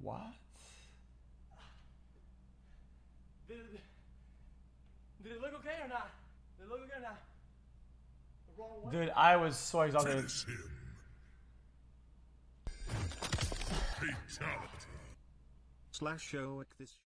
What? Did it look okay or not? Did it look okay or not? The wrong one? Dude, I was so exhausted. Finish him. Fatality. /show at this